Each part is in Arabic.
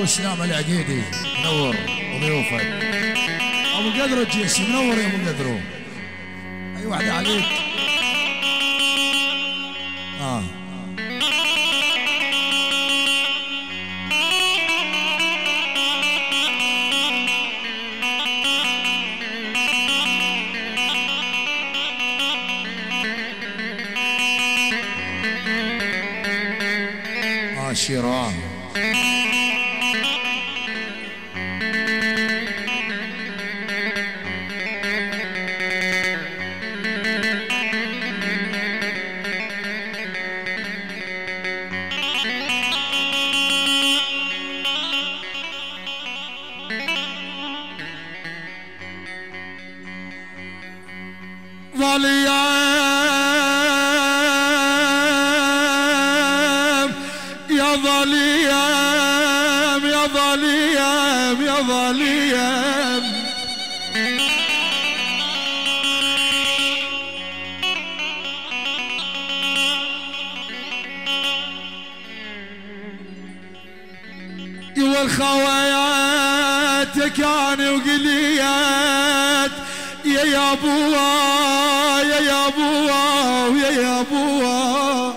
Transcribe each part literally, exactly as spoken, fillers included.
سلام العقيدي منور وضيوفك. ابو قدر الجيسي منور يا ابو قدرو. اي واحده عليك. اه عاشرة ظليم يا ظليم يا ظليم يا ظليم والخويات كان وقليات يا يا ابوها يا يا ابوها ويا يا ابوها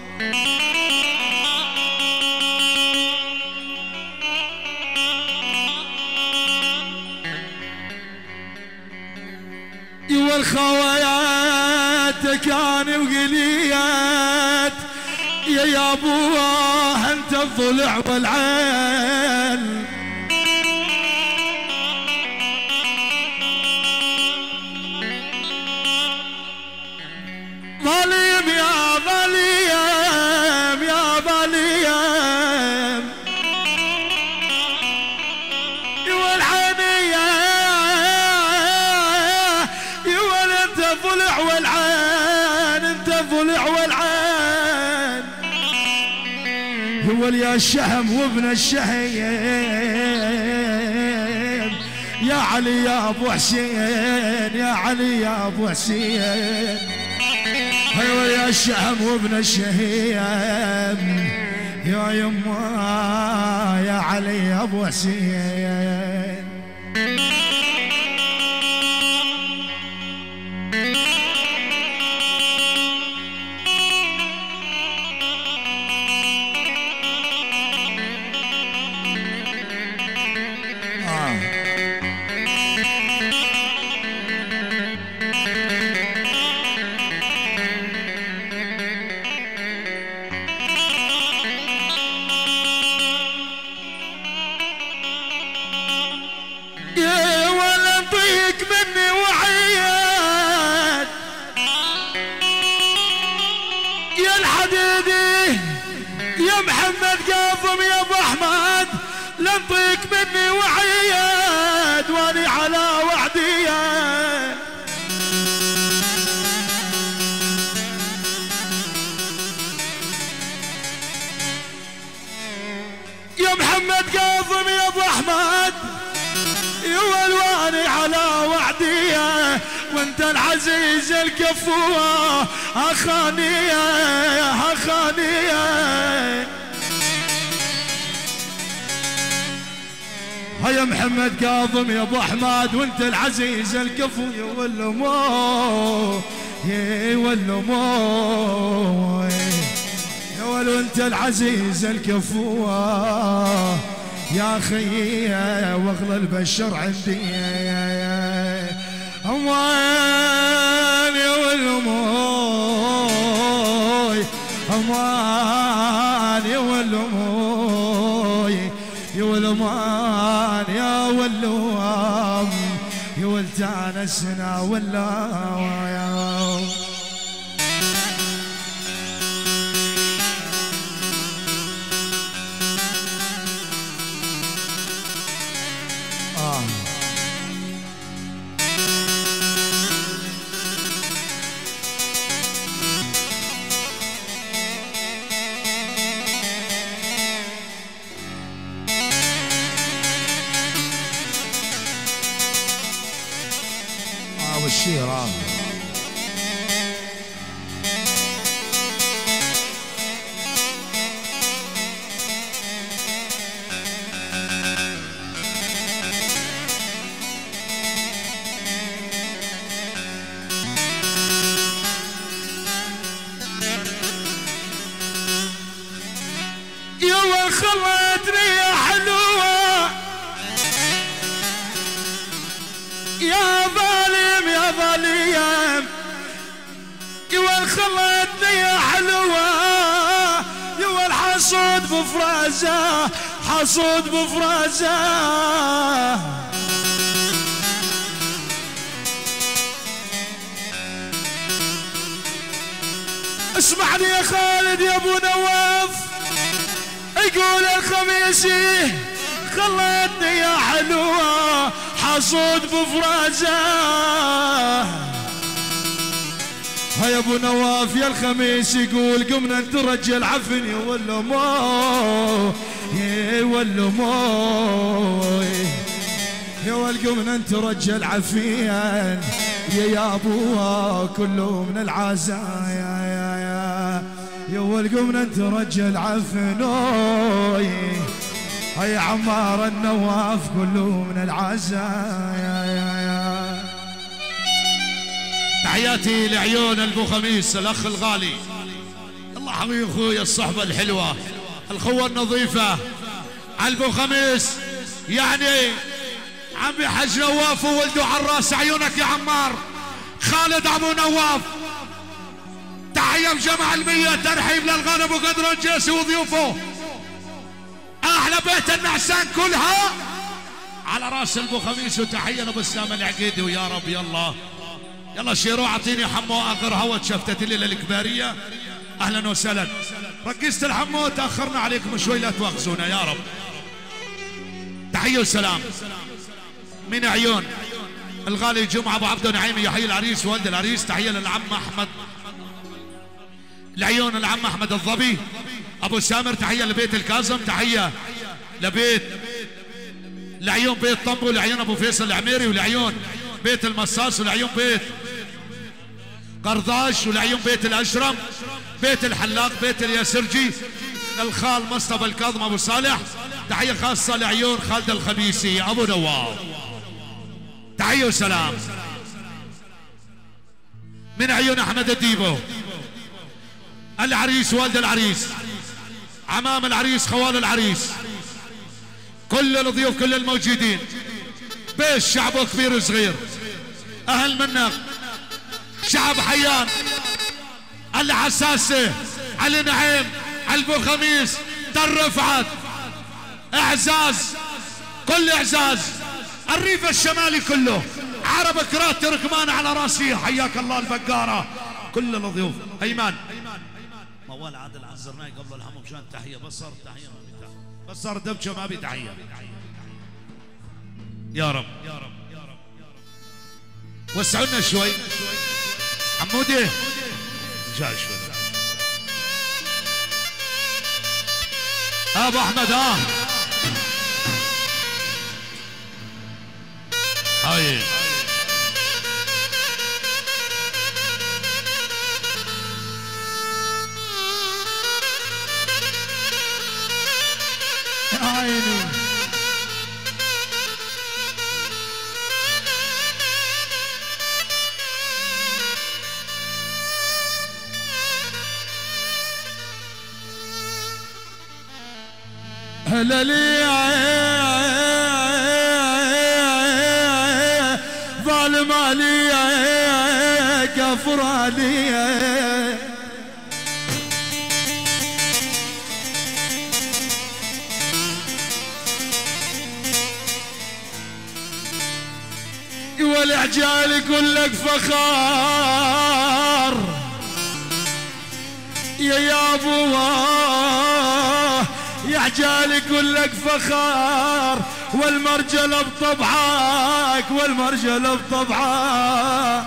والخويات كان وقليات يا يا ابوها انت الضلع والعين ظليم يا ظليم يا ظليم والعينية يقول انت الضلع والعين انت الضلع والعين يقول يا الشهم وابن الشهيم يا علي يا ابو حسين يا علي يا ابو حسين ايوه يا الشهم وابن الشهيم يا يما يا علي يا ابو حسين يا محمد قاضم يا ابو احمد لنطيك مني وعيد واني على وعديه يا محمد قاضم يا ابو احمد يولواني على وعديه وانت العزيز الكفوه اخانيه اخانيه هيا محمد قاضم يا ابو احمد وانت العزيز الكفو يا ولمو يا ولمو يا ولو انت العزيز الكفو يا اخي واغلى البشر عندي امان يا ولموي امان يا ولموي يا ولمان يا ولوام يا ولتان السنا ولا والشيرة يا ظالم يا ظالم يوال خلتني يا حلوة يوال حصود بفرازة حصود بفرازة اسمعني يا خالد يا ابو نواف يقول الخميسي خلتني يا حلوة حصود بفرازة هيا ابو نواف يا الخميس يقول قمنا نترجى العفن يا ولا مو يا ولا مو يا ول قمنا نترجى العفين يا يا ابوها كله من العزايا يا يا يا ول قمنا نترجى العفن هيا عمار النواف كله من العزايا يا يا. تحياتي لعيون البو خميس الاخ الغالي. الله حبيبي اخويا الصحبه الحلوه الخوه النظيفه على البو خميس يعني عمي حج نواف وولده عراس عيونك يا عمار خالد ابو نواف. تحيه بجمع المية ترحيب للغانم ابو قدر الجيسي وضيوفه احلى بيت النعسان كلها على راس البو خميس. وتحيه لابو اسلام العقيدي ويا رب يلا يلا شيرو اعطيني حمو اخر هوا شفتت لي للكباريه. اهلا وسهلا رقصت الحمو تاخرنا عليكم شوي لا تواخذونا يا رب. تحيه وسلام من عيون الغالي جمعه ابو عبده نعيمي يحيي العريس والد العريس. تحيه للعم احمد العيون العم احمد الظبي ابو سامر. تحيه لبيت الكاظم. تحيه لبيت لعيون بيت طنبو لعيون ابو فيصل العميري ولعيون بيت المصاص ولعيون بيت قرضاش ولعيون بيت الاشرم بيت الحلاق بيت الياسرجي للخال مصطفى الكاظم ابو صالح. تحيه خاصه لعيون خالد الخميسي ابو نواف. تحيه وسلام من عيون احمد الديبو العريس والد العريس عمام العريس خوال العريس كل الضيوف كل الموجودين بيش شعبه كبير وصغير اهل منك شعب حيان العساسه علي نعيم على البو خميس در رفعت اعزاز كل اعزاز الريف الشمالي كله عرب كرات تركمان على راسي حياك الله البقاره كل الضيوف. ايمان موال عادل عزرناي قبل الحمام مشان تحيه بصر تحيه ما بتحيه بصر دبشه ما بتحيه يا رب يا رب يا رب وسعونا شوي عمودي جاي شوي ابو احمد اه هاي عيني هلا لي ظالم علي كفر علي والعجال يقول لك فخار يا يا ابوه يا عجال يقول لك فخار والمرجله بطبعك والمرجله بطبعك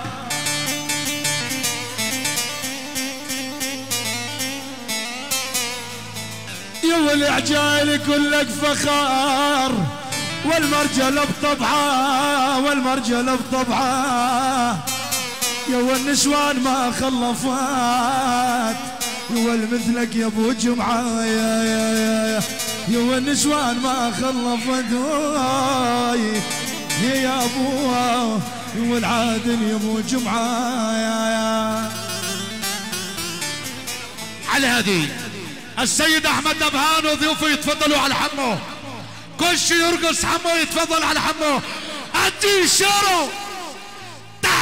يا والعجال يقول لك فخار والمرجله بطبعه والمرجله بطبعه يا والنسوان ما خلفات يا والمثلك يا ابو جمعه يا يا يا يا والنسوان ما خلفت يا يا ابوها يا والعادل يا ابو جمعه يا يا. على هذه السيد احمد نبهان وضيوفه يتفضلوا على حمو كل شي يرقص حمو يتفضل على حمو ادي شارو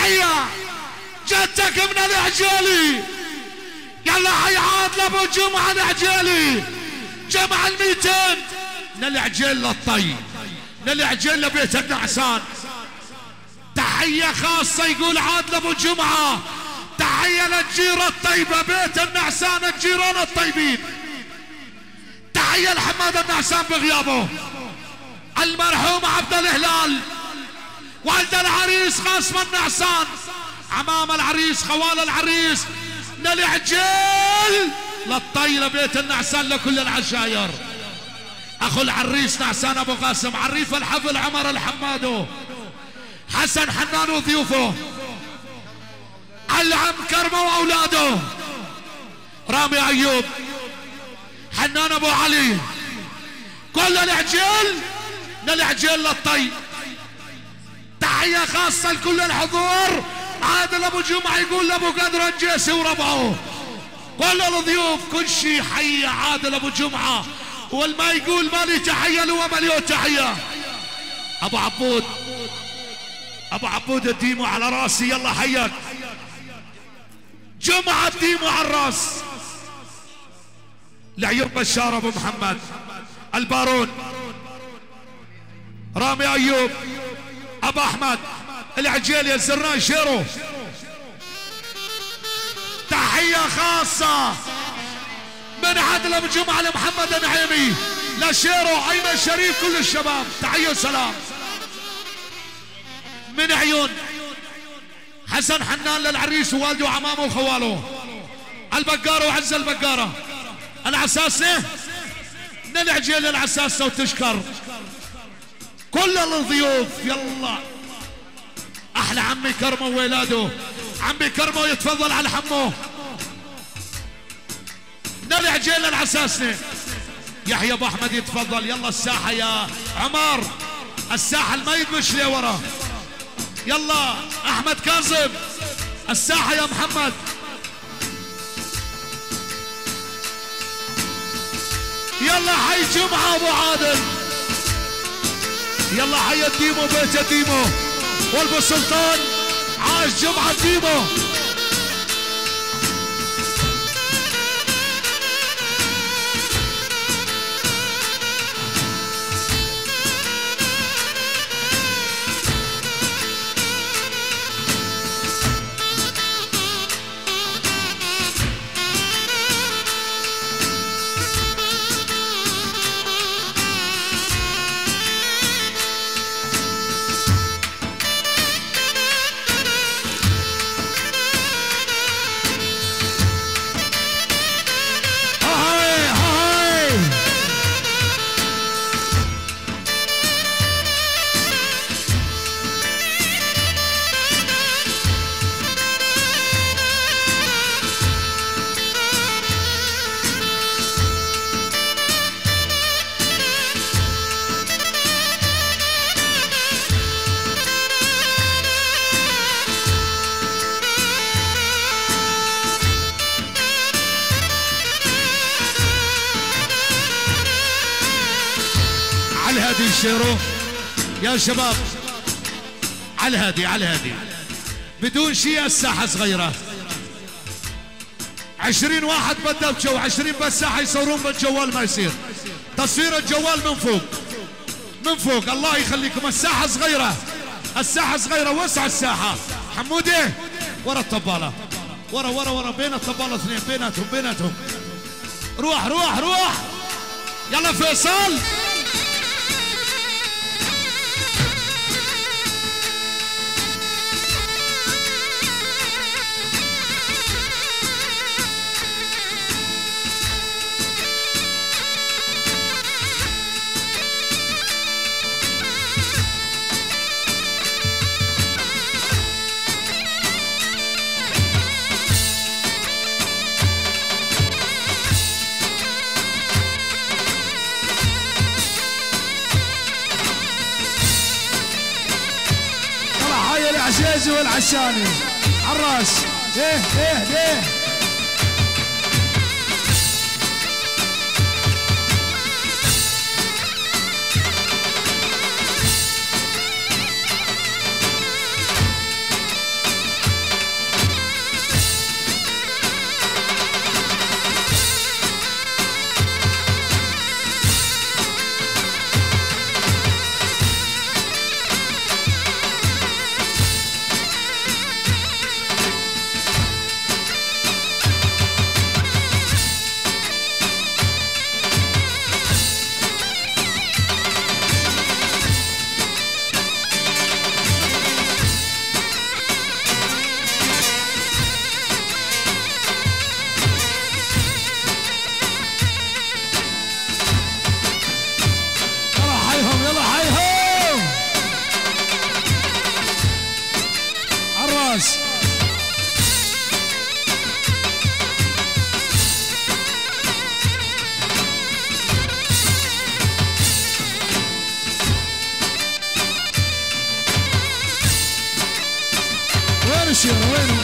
تحية جدك من العجيلي. يلا حي عاد لابو جمعة العجيلي جمع الميتين من العجيل للطي من العجيل لبيت النعسان. تحية خاصة يقول عاد لابو جمعة تحية للجيرة الطيبة بيت النعسان الجيران الطيبين. تحية لحماد النعسان بغيابه المرحوم عبد الهلال والد العريس قاسم النعسان عمام العريس خوال العريس من العجيل للطي لبيت النعسان لكل العشاير. اخو العريس نعسان ابو قاسم عريف الحفل عمر الحمادو حسن حنان وضيوفه العم كرمه واولاده رامي ايوب حنان ابو علي كل العجيل من العجيل للطي. تحية خاصة لكل الحضور. عادل ابو جمعة يقول لابو قدر الجيسي وربعه كل الضيوف كل شيء حي عادل ابو جمعة والما يقول مالي تحية له مليون تحية. ابو عبود ابو عبود الديمو على راسي يلا حيك جمعة الديمو على الراس. لعيون بشار ابو محمد البارون رامي ايوب ابو احمد العجيل يا الزران شيرو. تحية خاصة من عادل ابو جمعة لمحمد النعيمي لشيرو ايمن شريف كل الشباب تحية وسلام. من عيون حسن حنان للعريس ووالده وعمامه وخواله البقارة وعز البقارة العساسة من العجيل للعساسة وتشكر كل الضيوف. يلا احلى عمي كرمه وولاده عمي كرمه يتفضل على حمه من العجيل للعساسة. يحيى ابو احمد يتفضل. يلا الساحة يا عمر الساحة الميت مش لي ورا. يلا احمد كاظم الساحة يا محمد. يلا حي جمعة ابو عادل. يلا حي الديمو بيت الديمو والبو سلطان عاش جمعة الديمو. شيرو يا شباب على الهادي على الهادي بدون شيء. الساحة صغيرة عشرين واحد بدبشة وعشرين بالساحة يصورون بالجوال ما يصير تصوير الجوال من فوق من فوق. الله يخليكم الساحة صغيرة الساحة صغيرة وسع الساحة. حمودي ورا الطبالة ورا ورا ورا بين الطبالة اثنين بيناتهم بيناتهم. روح روح روح يلا فيصل. العزيزي والعشاني عالراس. ايه ايه ايه الشيرة وينه؟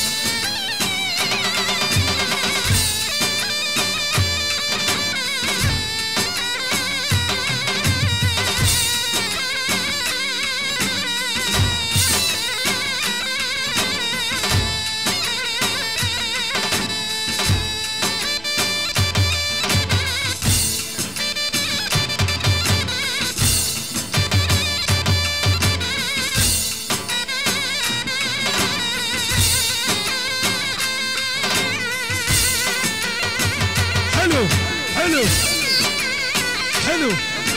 حلو حلو حلو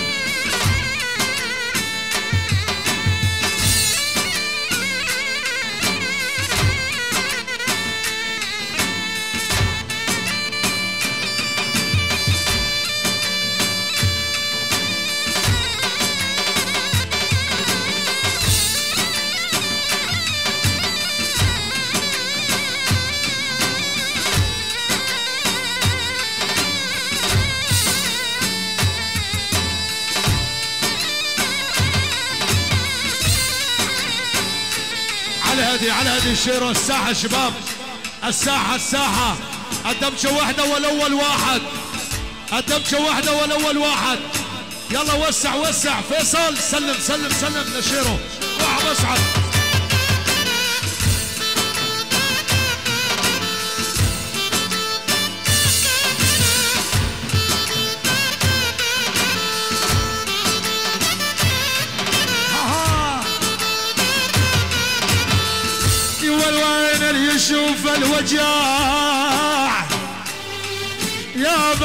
على هذه على هذه الشيرة. الساحة شباب، الساحة الساحة الدمشة واحدة والأول واحد، الدمشة واحدة والأول واحد. يلا وسع وسع فيصل، سلم سلم سلم لشيرو، روح مصعد. والوين اللي يشوف الوجاع يا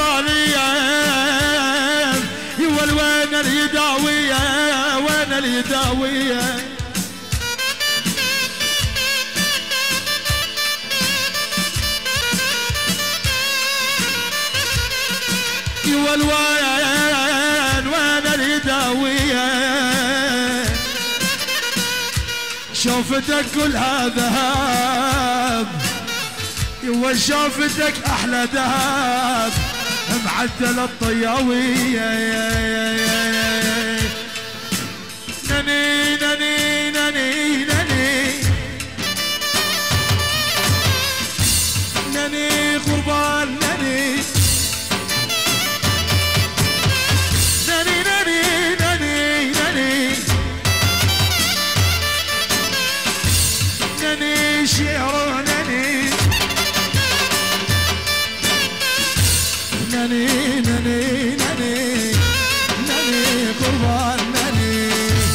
ظالم، والوين اللي يداويه، وين اللي يداويه؟ والوين وين اللي يداويه؟ شوفتك كلها ذهب، وشوفتك احلى ذهب، معدل الطياوية. نني نني نني نني نني قربان نني نني نني نني نني نني شعر نني نني نني نني نني قربان نني.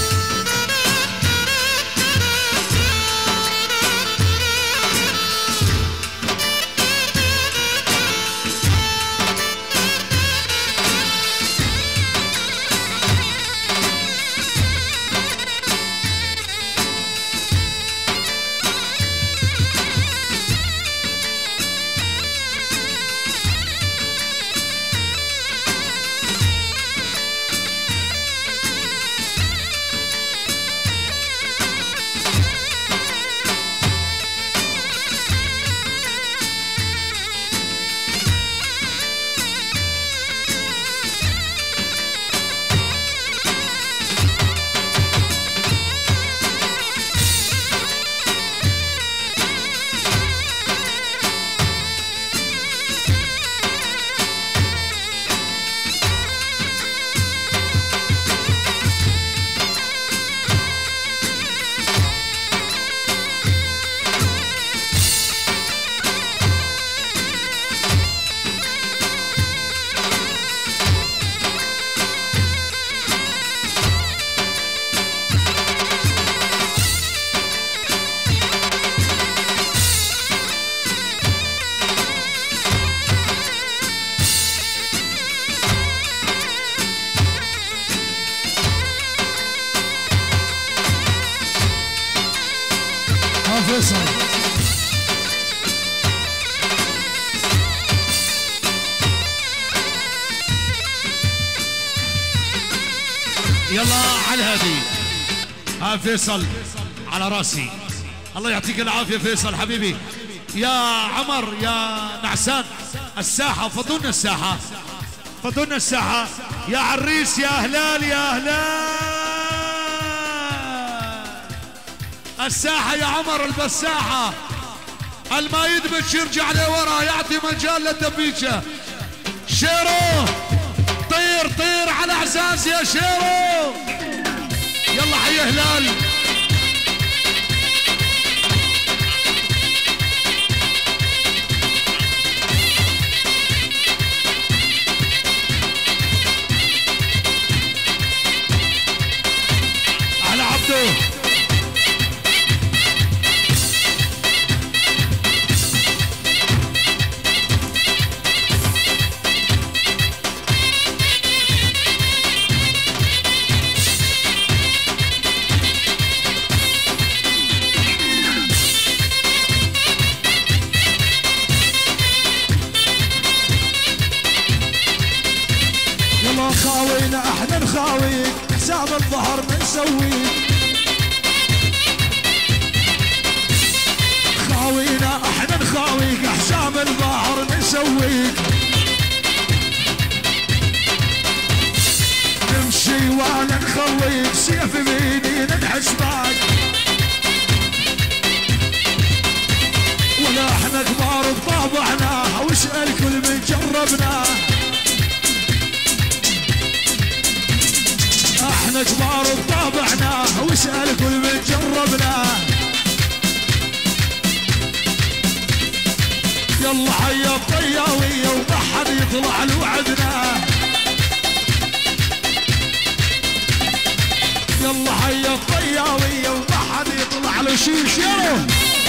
فيصل يلا على هذه. ها فيصل على راسي، الله يعطيك العافية فيصل حبيبي. يا عمر يا نعسان، الساحة فضلنا الساحة، فضلنا الساحة. يا عريس يا هلال يا هلال، الساحة يا عمر البساحة، الما يدمج يرجع لورا يعطي مجال للدبيجة. شيرو طير طير على اعزاز يا شيرو. يلا حي هلال. على عبدو. خاوينا احنا نخاويك، حساب الظهر نسويك. خاوينا احنا نخاويك، حساب الظهر نسويك. نمشي ولا نخويك، سيف بيدي ننحش معك. ولا احنا كبار بطابعنا، واسأل كل من جربنا. احنا كبار بطابعنا، واسأل كل من جربنا. يلا حيا الطياوية وما حد يطلع لوعدنا. يلا حيا الطياوية وما حد يطلع له شيش. يلا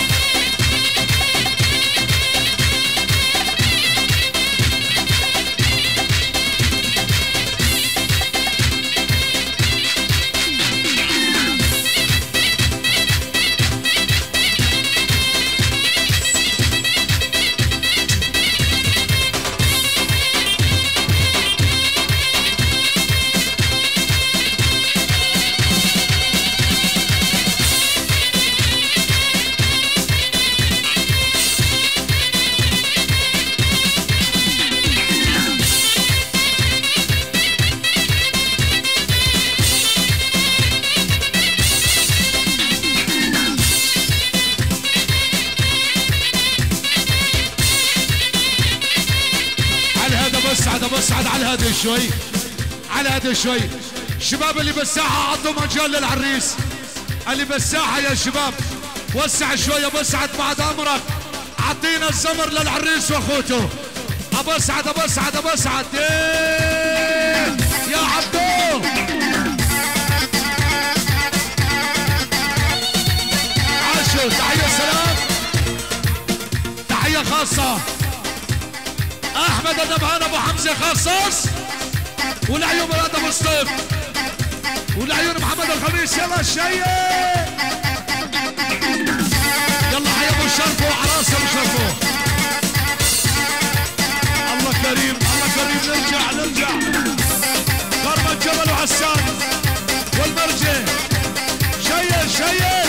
بصعد على هذا شوي، على هذا شوي. الشباب اللي بالساحة عطوا مجال للعريس، اللي بالساحة يا شباب وسع شوية. بصعد بعد امرك، عطينا الزمر للعريس واخوته. ابصعد ابصعد ابصعد يا عبدو. عاشوا تحية سلام، تحية خاصة احمد النبهان ابو حمزه خصص، والعيون مراد ابو سطيف، والعيون محمد الخميس. يلا الشيء يلا حي ابو شرفو وعراس ابو شرفو. الله كريم الله كريم. نرجع نرجع ضربة جبل وعسان والمرجع. شيل شيل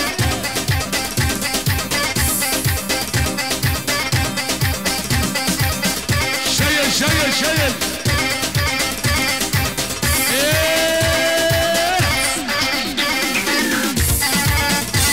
شيل شيل. ايه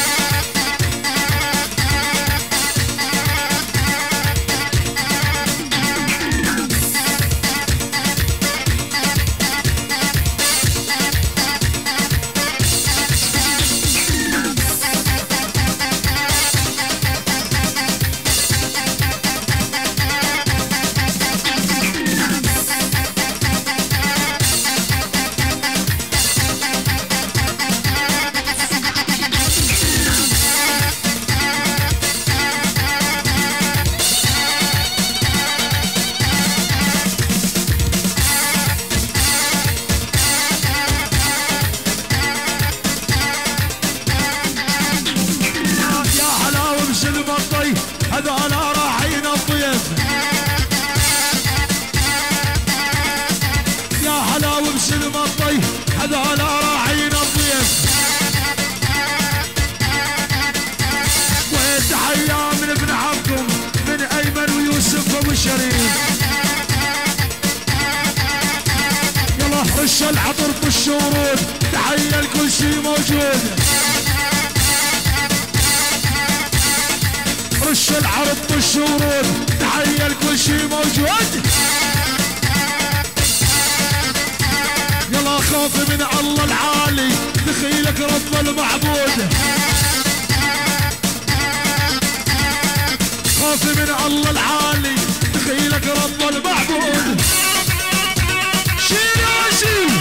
فرش ورود، تحية لكل شي موجود. يلا خوفي من الله العالي، دخيلك رب المعبود. خوفي من الله العالي، دخيلك رب المعبود. شيل يا شيل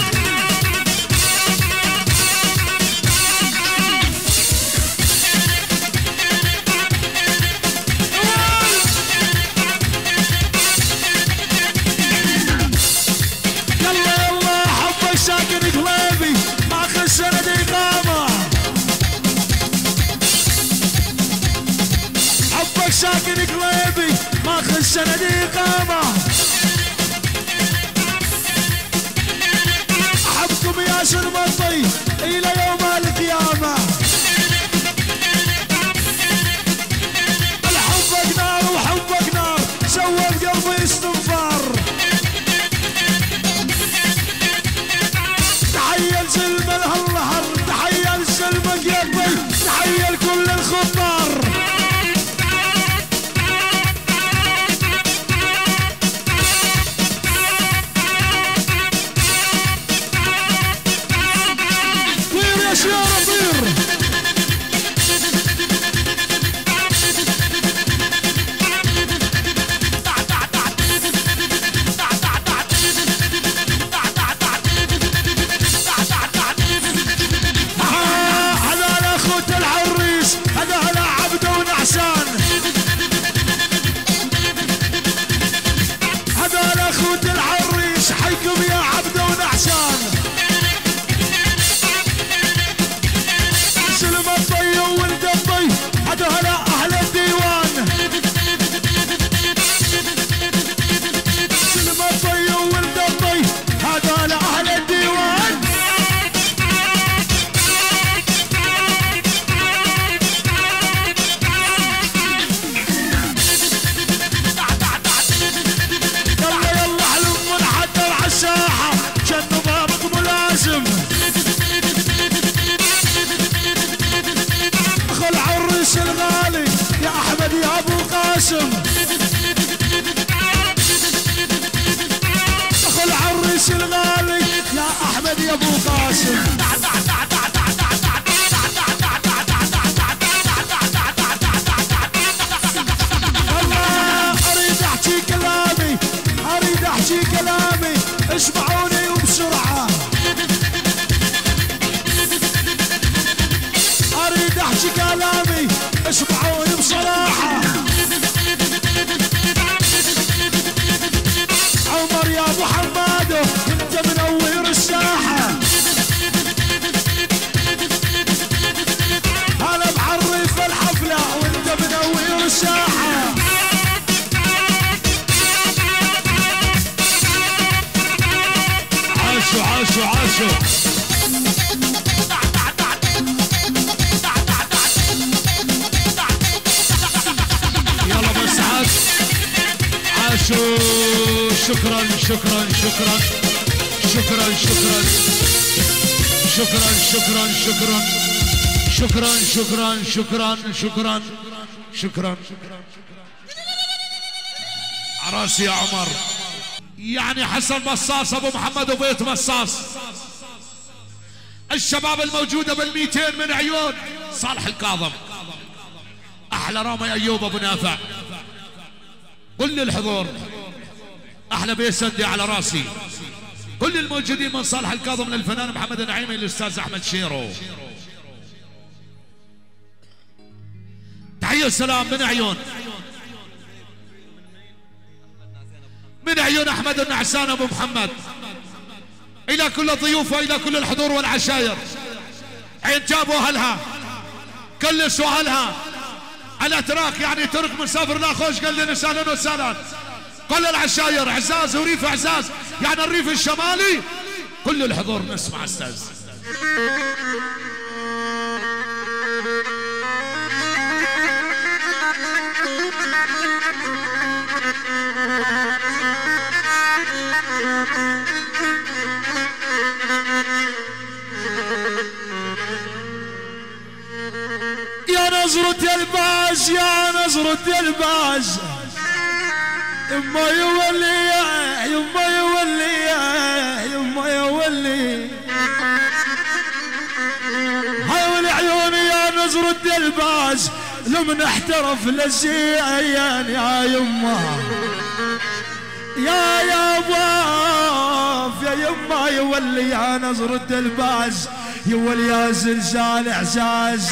ساكن قلبي ماخذ سند إقامة. حبك ساكن قلبي ماخذ سند إقامة. أحبكم يا سرمطي إلى يوم القيامة. الحبك نار وحبك نار، سوى بقلبي استنفار. تحية لسلمى الهلهر، تحية لسلمى قلبي، تحية لكل الخطار. طير يا شيارة طير. هذا الاخوت العريس، حيكم يا عبده ونعسان. سلم الطي وولد الطي، هذا هلا اهل الديوان. سلم الطي وولد الطي، هذا هلا اهل الديوان. اخو العريس الغالي يا احمد يا ابو قاسم. اخو العريس الغالي يا احمد يا ابو قاسم. والله اريد احكي كلامي، اريد احكي كلامي، اسمعوني وبسرعه. اريد احكي كلامي، اسمعوني بصراحه. عمر يا ابو حماده انت منور الساحه. انا بعرف الحفله وانت منور الساحه. عاشوا عاشوا عاشوا. يلا بس عاد عاشوا. شكرا شكرا شكرا شكرا شكرا شكرا شكرا شكرا شكرا شكرا شكرا شكرا شكرا. عراسي يا عمر، يعني حسن بصاص ابو محمد وبيت بصاص، الشباب الموجودة بالميتين من عيون صالح الكاظم، احلى رامي ايوب ابو نافع، كل الحضور، احلى بيت سندي على راسي، كل الموجودين من صالح الكاظم للفنان محمد النعيمي للاستاذ احمد شيرو. تحية السلام من عيون من عيون احمد النعسان ابو محمد، الى كل الضيوف والى كل الحضور والعشاير. عين جاب واهلها، كلس واهلها، الاتراك يعني ترك مسافر لا خوش، قال لنا سهلا وسهلا. كل العشاير عزاز وريف عزاز، يعني الريف الشمالي، كل الحضور نسمع استاذ. يا نظرة الباس يا نظرة الباس يما يولي يما يولي يما يولي هاي والعيون يا نظرة الباس لمن احترف للزين يا يما يا يا باف يا يما يولي يا نظرة الباس يولي يا زلزال اعزاز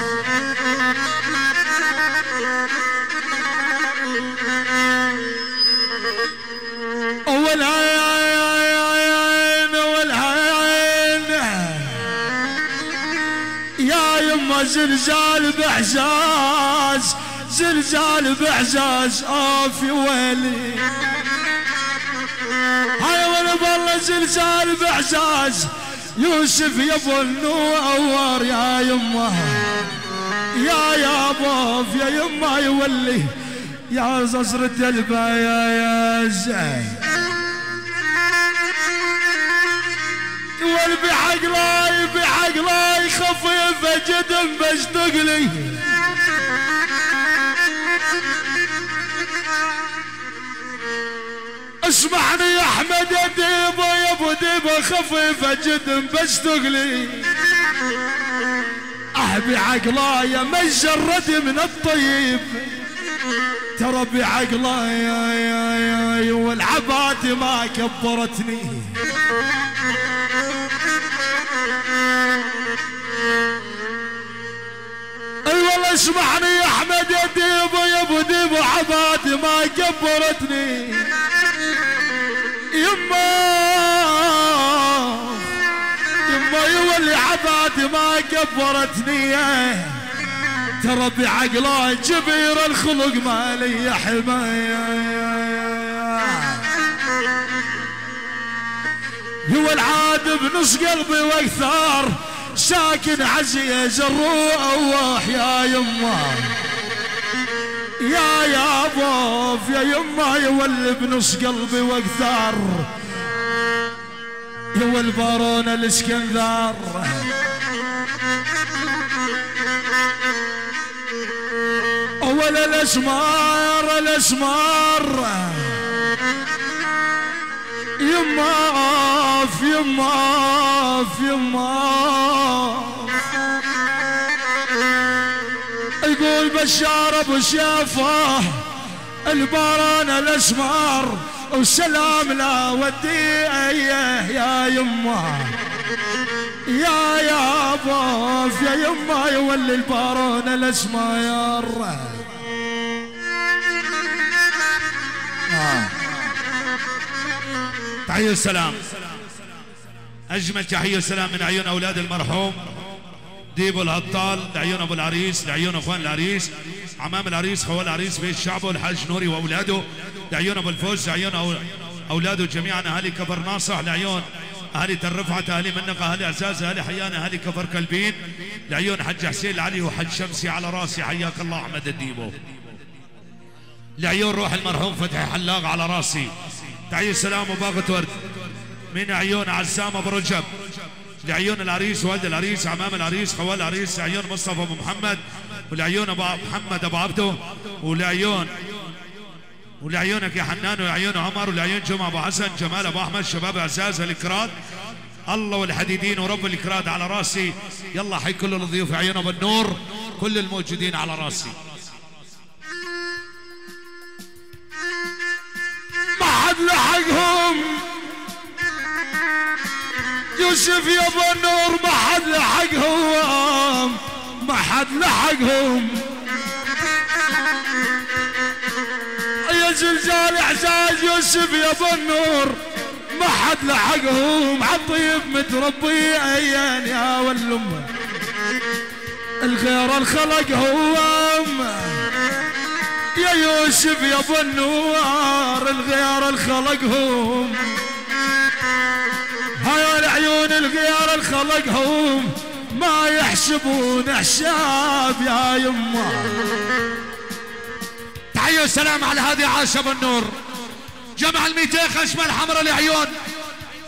اول عين اول عين يا يما زلزال باعزاز زلزال باعزاز آف يا ويلي هاي وانا بالله زلزال باعزاز يوسف يا ابو النور يا يما يا يا باف يا يما يولي يا ززرة البايا يا زين يولي بعقلاي بعقلاي خفيفة جدا بشتقلي اسمعني يا احمد يا ديبه يا ابو ديبه خفيفه جدا بشتغلي احبي عقلايا ما جرد من الطيب ترى بعقلايا يا يا والعبات ما كبرتني اي والله اسمعني يا احمد يا ديبه يا ابو ديبه عباتي ما كبرتني يما يما يولي عباتي ما كبرتني ترى بعقلاي جبير الخلق ما لي حماية هو العاد بنص قلبي واكثر ساكن عزيز الروح يا يما يا يا بوف يا يما يولي بنص قلبي واكثر يا البارون الاسكندر اول الاسمار الاسمار يما في يما في يما يقول بشار ابو شافه الباران الاسمار والسلام لا ودي يا يما يا يا باف يا يما يولي الباران الاسمار آه. تحية السلام اجمل تحية السلام من عيون اولاد المرحوم ديبو الهطال لعيون ابو العريس لعيون اخوان العريس عمام العريس خوال العريس بيت شعبه الحاج نوري واولاده لعيون ابو الفوز لعيون اولاده جميعا اهالي كفر ناصح لعيون اهالي ترفعه اهالي منقه اهالي عزاز اهالي حيان اهالي كفر كلبين لعيون حج حسين العلي وحج شمسي على راسي حياك الله احمد الديبو لعيون روح المرحوم فتحي حلاق على راسي تعيش سلام وباقة ورد من عيون عزام ابو رجب لعيون العريس والد العريس عمام العريس خوال العريس لعيون مصطفى ابو محمد ولعيون ابو محمد ابو عبده ولعيون ولعيونك يا حنان ولعيون عمر ولعيون جمعه ابو حسن جمال ابو احمد شباب عزاز الكراد الله والحديدين ورب الكراد على راسي يلا حي كل الضيوف عيون ابو النور كل الموجودين على راسي ما حد لحقهم يوسف يا ابو النور ما حد لحقهم ما حد لحقهم يا زلزال اعزاز يوسف يا ابو النور ما حد لحقهم عالطيب متربي عيان يا والام الغير الخلق هوام يا يوسف يا ابو النور الغير الخلق هم هاي العيون الغير الخلق هم ما يحسبون حساب يا يما تحية السلام على هادي عاش ابو النور جمع الميتين خشمة الحمراء لعيون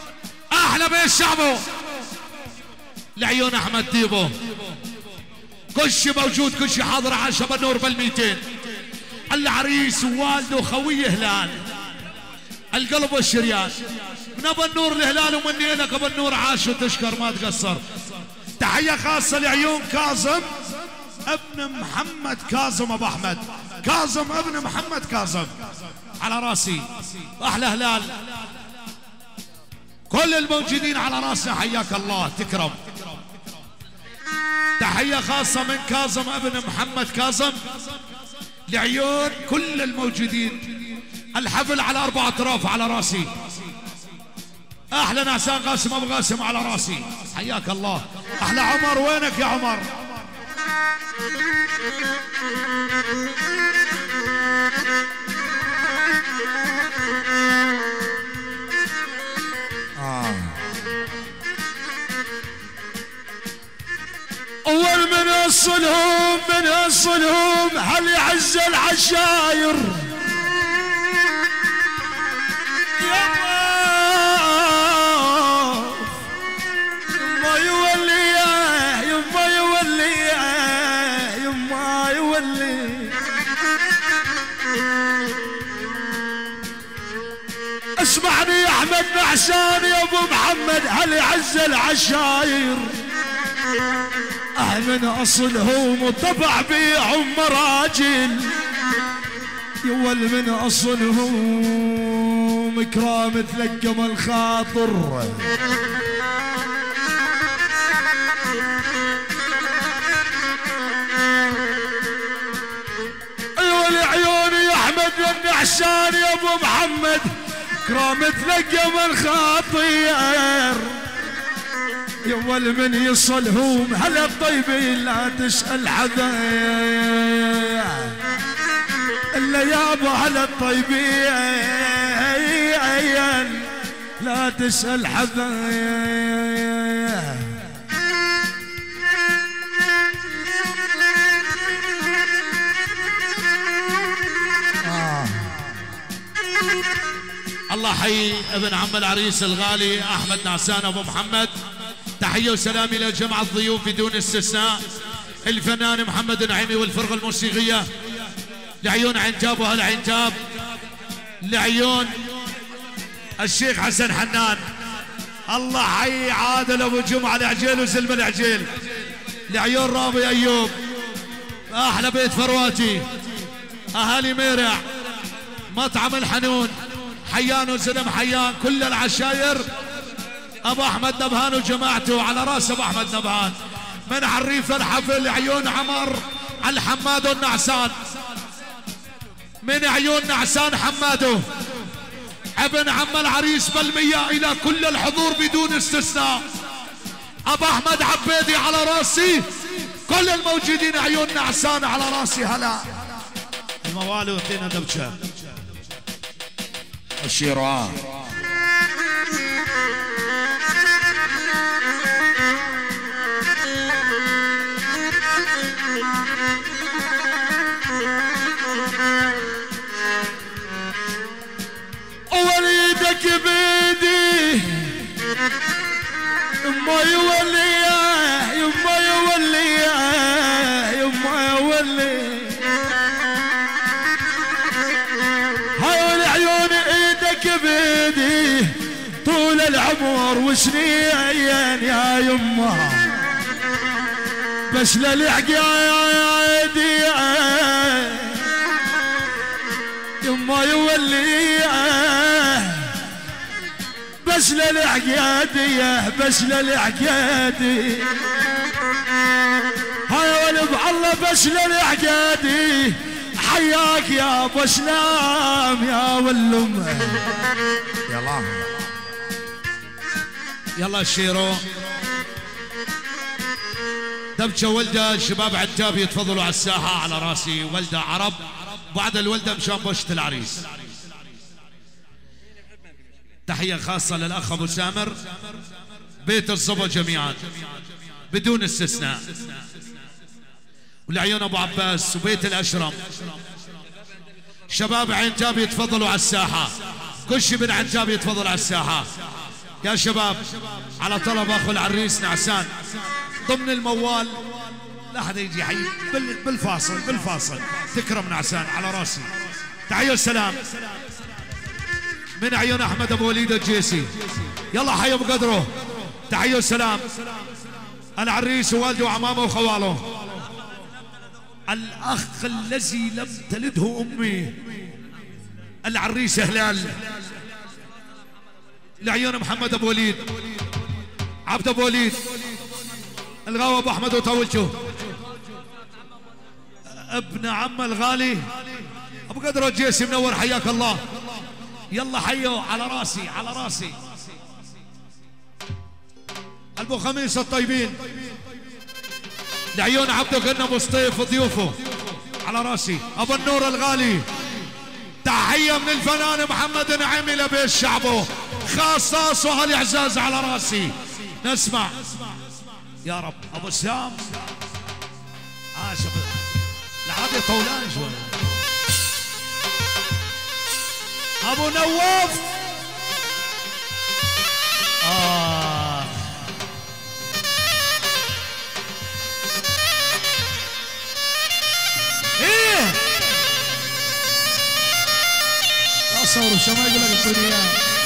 احلى بيت شعبه لعيون احمد ديبو كل شي موجود، كل شي حاضر. عاش ابو النور بالميتين، العريس ووالده وخويه هلال، القلب والشريان. من ابو النور الهلال ومني لك ابو النور، عاش وتشكر ما تقصر. تحيه خاصه لعيون كاظم ابن محمد كاظم ابو احمد، كاظم ابن محمد كاظم على راسي. احلى هلال، كل الموجودين على راسنا حياك الله تكرم. تحيه خاصه من كاظم ابن محمد كاظم لعيون كل الموجودين. الحفل على اربع اطراف على راسي. احلى نعسان قاسم ابو قاسم على راسي حياك الله. احلى عمر، وينك يا عمر؟ آه. اول من اصلهم من اصلهم هل يعز العشاير اسمعني يا احمد نعسان يا ابو محمد هل يعز العشاير من اصلهم وطبع بيعهم مراجل يول من اصلهم كرام تلقم الخاطر ايوه لعيوني يا احمد النعسان يا ابو محمد كرام تلقم الخاطر يول من يصلهم هلا الطيبين لا تسأل حدا الا يابا هلا الطيبين لا تسأل حدا. الله حي ابن عم العريس الغالي احمد نعسان ابو محمد. تحيه وسلام الى جمع الضيوف بدون استثناء، الفنان محمد النعيمي والفرقه الموسيقيه لعيون عنجاب واهل عنجاب، لعيون الشيخ حسن حنان. الله حي عادل ابو جمعه العجيل وزلمه العجيل، لعيون رامي ايوب، احلى بيت فرواتي، اهالي ميرع، مطعم الحنون، حيان وزلم حيان، كل العشاير. ابو احمد نبهان وجماعته على راس ابو احمد نبهان. من عريف الحفل عيون عمر الحماد والنعسان، من عيون نعسان حماده ابن عم العريس بالمية الى كل الحضور بدون استثناء. ابو احمد عبيدي على راسي، كل الموجودين عيون نعسان على راسي. هلا الموالي وطينا دبشه الشيران وليدك بيدي يما يوليه يما يوليه يما يولي هاي العيون ايدك بيدي طول العمر وسنين يا يما بس للعقايدي يما يوليه بس للعقيادية بس للعقيادي هاي ولد الله بس للعقيادي. حياك يا ابو سلام يا ولم يلا يلا الشيرو دبشه ولده. الشباب عتاب يتفضلوا على الساحه على راسي. ولده عرب بعد الولده مشان بوشة العريس. تحية خاصة للأخ أبو سامر، بيت الصبا جميعا بدون استثناء، ولعيون أبو عباس وبيت الأشرم. شباب عنجاب يتفضلوا على الساحة، كل شي من عنجاب يتفضل على الساحة يا شباب على طلب أخو العريس نعسان ضمن الموال. لا حدا يجي حي بالفاصل بالفاصل. تكرم نعسان على راسي. تحية السلام من عيون احمد ابو وليد الجيسي. يلا حي ابو قدره. تحية السلام العريس ووالده وعمامه وخواله. الاخ الذي لم تلده امي العريس هلال لعيون محمد ابو وليد عبد ابو وليد الغاوي ابو احمد وطولته ابن عم الغالي ابو قدر الجيسي منور حياك الله. يلا حيو على راسي على راسي. البو خميس الطيبين لعيون عبده كنا ابو سطيف وضيوفه على راسي. ابو النور الغالي تحيه من الفنان محمد نعيمي لبيت شعبه خاصه سهل اعزاز على راسي. نسمع يا رب. ابو سام عاش العادي طولان شوي. ابو نواف آه. ايه لا صوروا شو ما يقول لك الدنيا.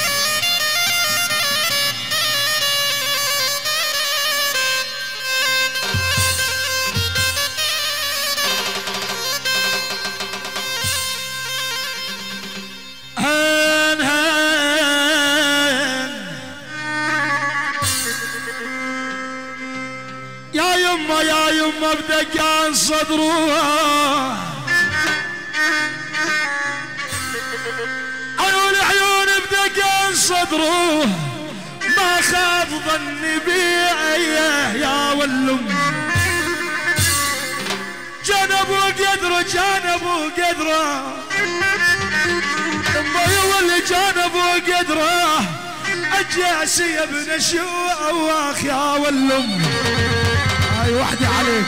يا يما بدقان صدروها عيون عيون بدقان صدروها ما خاب ظني بيه يا ولم جنبوا قدره جنبوا قدره امي واللي جنبوا قدره الجاسي يا ابن شواخ يا ولم. هاي وحدي عليك.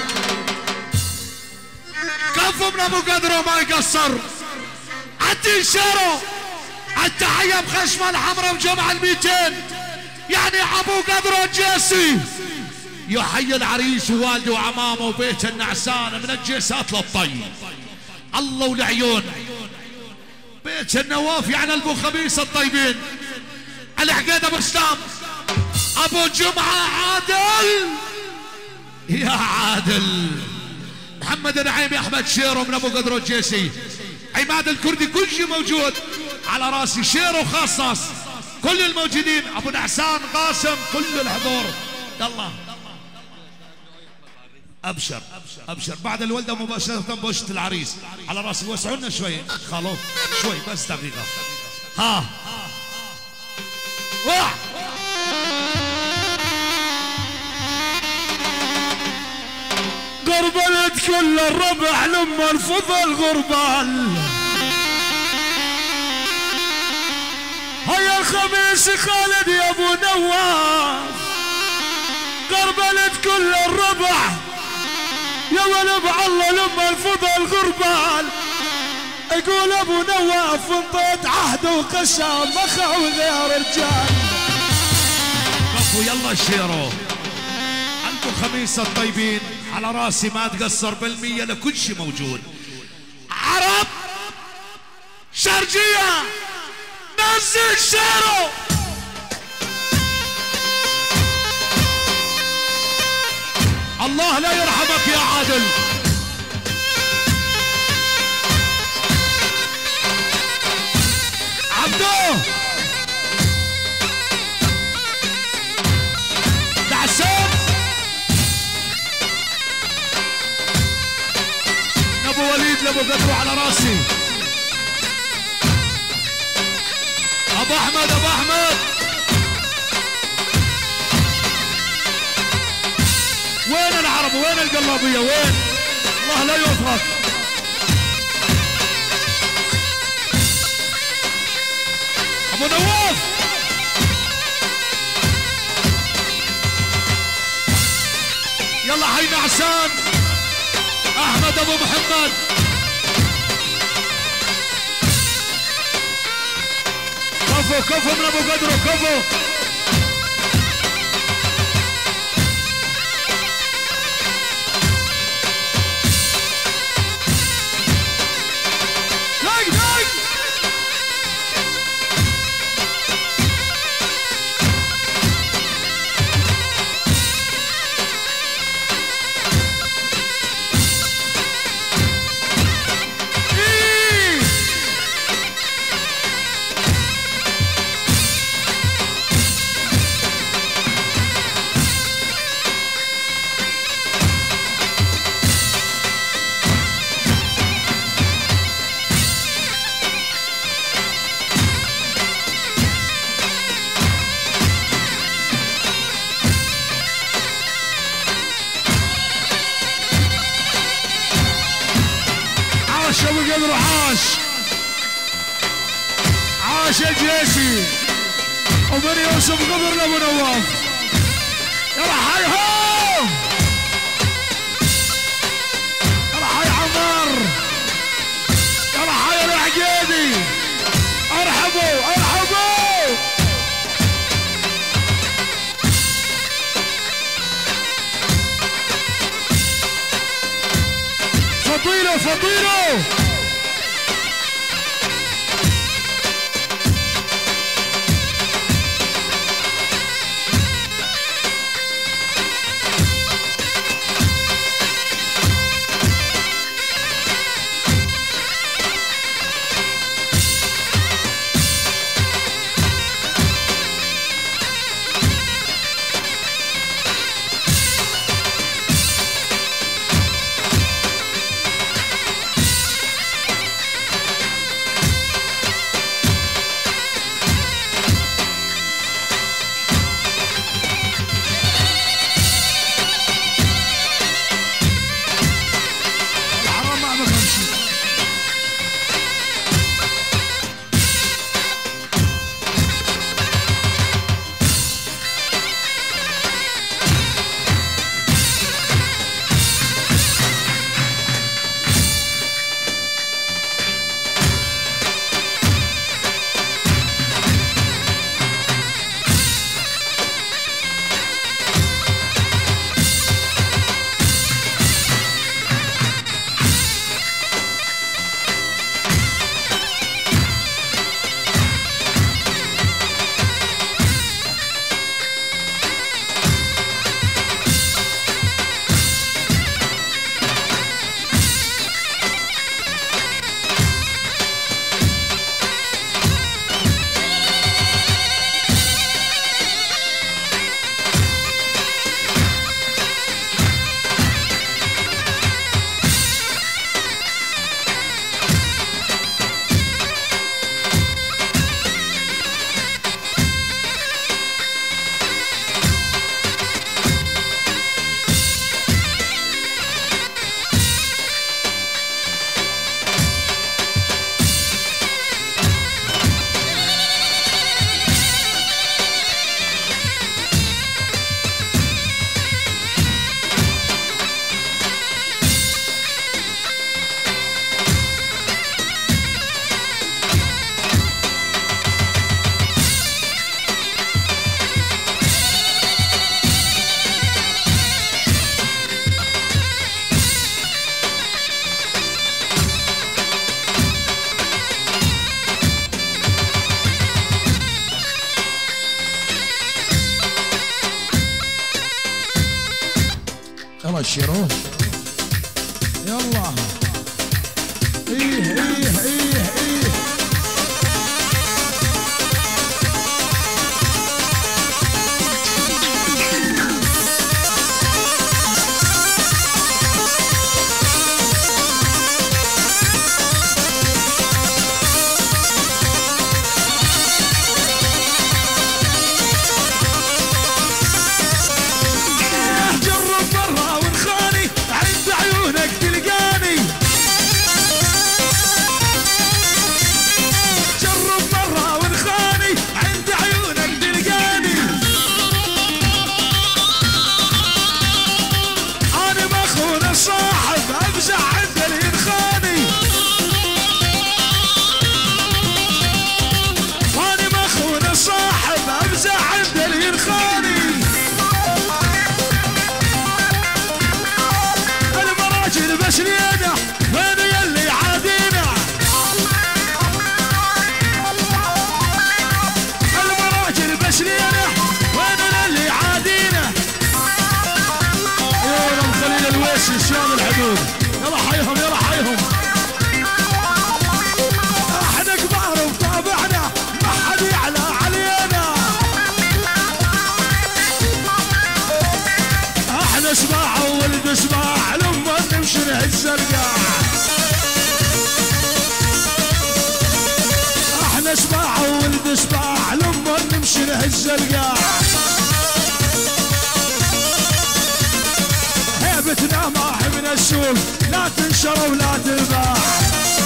كفو من ابو قدره ما يقصر. عدي شيرو التحيه بخشمه الحمراء بجمع الميتين يعني ابو قدره الجيسي يحيي العريس ووالده وعمامه وبيت النعسان من الجيسات للطي. الله ولعيون بيت النواف يعني البو خميس الطيبين العقيد ابو اسلام ابو جمعه عادل يا عادل محمد نعيمي احمد شيرو من ابو قدره الجيسي عماد الكردي كل شيء موجود على راسي. شيرو خاصص كل الموجودين ابو نعسان قاسم كل الحضور. يلا ابشر ابشر بعد الولده مباشره بوشة العريس على راسي. وسعوا لنا شوي خلو شوي بس دقيقه. ها واحد قربلت كل الربع لما الفضل غربال. هيا الخميس خالد يا ابو نواف قربلت كل الربع يا ولد الله لما الفضل غربال. يقول ابو نواف انطيت عهد وقسم ما خاوي غير رجال. كفو يلا شيرو البو خميس الطيبين على راسي ما تقصر بالمية لكل شيء موجود. عرب شرقية نزل شيرو الله لا يرحمك يا عادل. عبدو دعسان ابو وليد لابو قدره على راسي. ابو احمد ابو احمد وين العرب وين القلابيه وين الله لا يوفقك. ابو نواف يلا حي نعسان احمد ابو محمد كفو كفو من ابو قدره كفو. ابو قدر وعاش عاش الجيسي وبن يوسف غبر لابو نواف. يلا حي هو يلا حي عمار يلا حي العقيدي ارحبوا ارحبوا. فطيروا فطيروا بشروا يلا. ايه ايه ايه ايه شلون الحدود. يلا حيهم يلا حيهم. احنا كبار وطابعنا ما حد يعلى علينا. احنا سباع وولد سباع لما نمشي الزرقاء. احنا سباع وولد سباع لما نمشي الزرقاء. هيبتنا ما من السوق لا تنشر ولا تباع.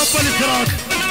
ابا الكراد.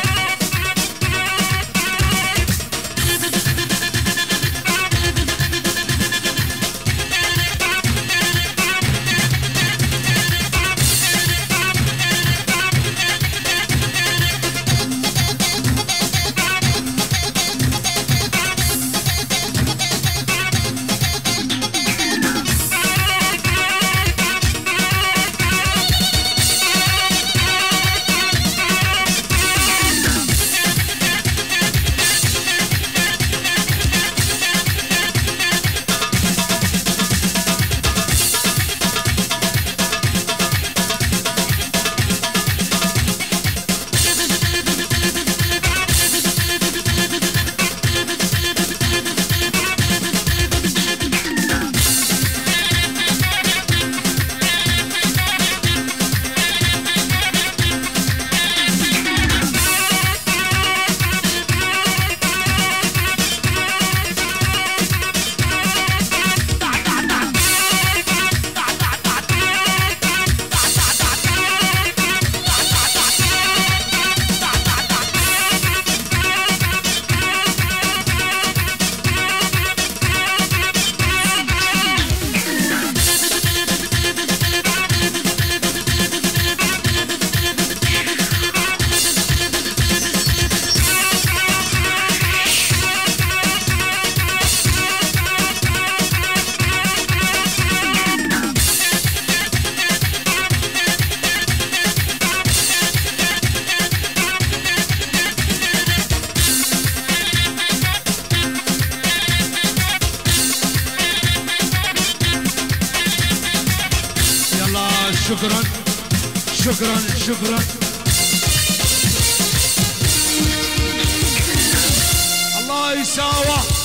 شكرا شكرا شكرا. الله يساوى.